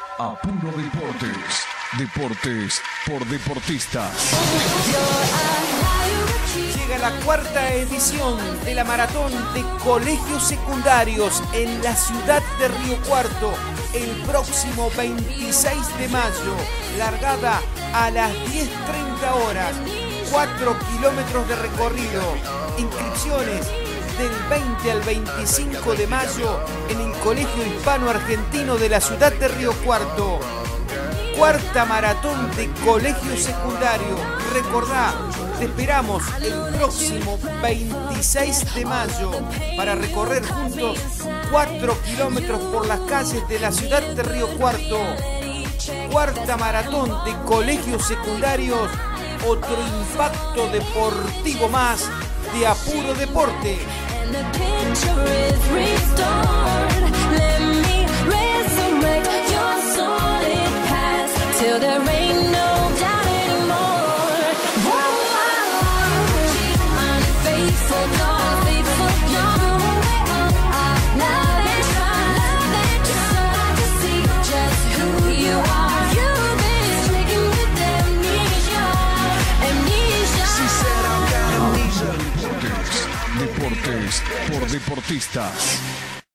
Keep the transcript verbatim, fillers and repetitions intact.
Apuro Deportes. Deportes por deportistas. Llega la cuarta edición de la maratón de colegios secundarios en la ciudad de Río Cuarto el próximo veintiséis de mayo. Largada a las diez treinta horas. cuatro kilómetros de recorrido. Inscripciones del veinte al veinticinco de mayo en el Colegio Hispano Argentino de la ciudad de Río Cuarto. Cuarta maratón de colegio secundario. Recordá, te esperamos el próximo veintiséis de mayo para recorrer juntos cuatro kilómetros por las calles de la ciudad de Río Cuarto. Cuarta maratón de colegios secundarios. Otro impacto deportivo más de Apuro Deporte. Till there ain't no doubt anymore. Unfaithful, unfaithful, young. Love and try, love and try to see just who you are. You've been stricken with amnesia, amnesia. She said I've got amnesia. Deportes, deportes por deportistas.